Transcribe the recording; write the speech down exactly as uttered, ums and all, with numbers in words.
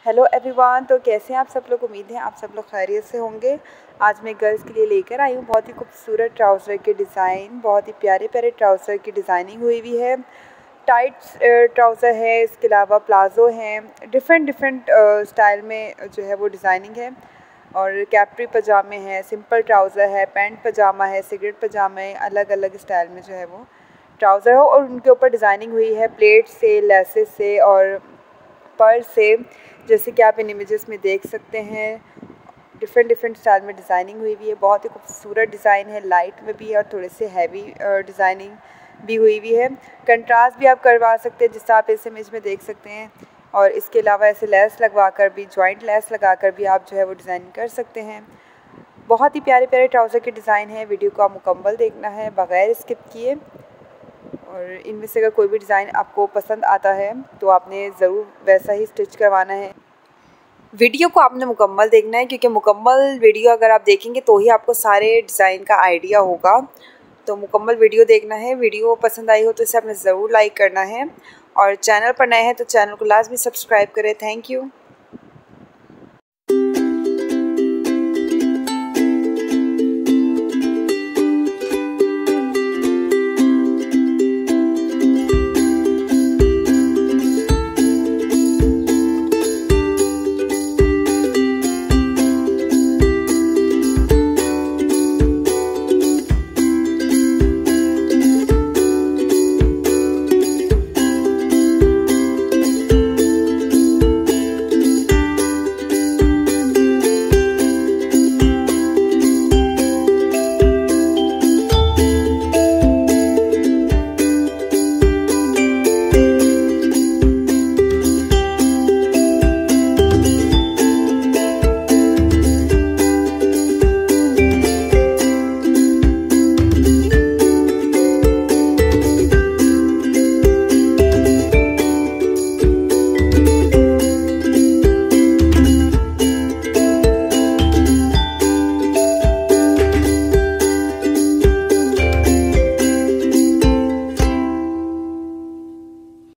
Hello everyone, तो कैसे हैं आप सब लोग। उम्मीद है आप सब लोग खैरियत से होंगे। आज मैं गर्ल्स के लिए लेकर आई हूँ बहुत ही खूबसूरत ट्राउज़र के डिज़ाइन। बहुत ही प्यारे प्यारे ट्राउज़र की डिज़ाइनिंग हुई हुई है। टाइट ट्राउज़र है, इसके अलावा प्लाज़ो हैं, डिफरेंट डिफरेंट स्टाइल में जो है वो डिज़ाइनिंग है। और कैप्री पजामे हैं, सिंपल ट्राउज़र है, पैंट पजामा है, सिगरेट पजामा है, अलग अलग स्टाइल में जो है वो ट्राउज़र हो और उनके ऊपर डिज़ाइनिंग हुई है प्लेट से, लेसेस से और पर्ल से, जैसे कि आप इन इमेजेस में देख सकते हैं। डिफरेंट डिफरेंट स्टाइल में डिज़ाइनिंग हुई हुई है। बहुत ही खूबसूरत डिज़ाइन है, लाइट में भी है और थोड़े से हैवी डिज़ाइनिंग भी हुई हुई है। कंट्रास्ट भी आप करवा सकते हैं, जिससे आप इस इमेज में देख सकते हैं। और इसके अलावा ऐसे लेस लगवा कर भी, जॉइंट लेस लगा कर भी आप जो है वो डिज़ाइनिंग कर सकते हैं। बहुत ही प्यारे प्यारे ट्राउज़र के डिज़ाइन है। वीडियो को आप मुकम्मल देखना है बग़ैर स्किप किए। और इनमें से अगर कोई भी डिज़ाइन आपको पसंद आता है तो आपने ज़रूर वैसा ही स्टिच करवाना है। वीडियो को आपने मुकम्मल देखना है, क्योंकि मुकम्मल वीडियो अगर आप देखेंगे तो ही आपको सारे डिज़ाइन का आइडिया होगा। तो मुकम्मल वीडियो देखना है। वीडियो पसंद आई हो तो इसे आपने ज़रूर लाइक करना है और चैनल पर नए हैं तो चैनल को लाजमी सब्सक्राइब करें। Thank you.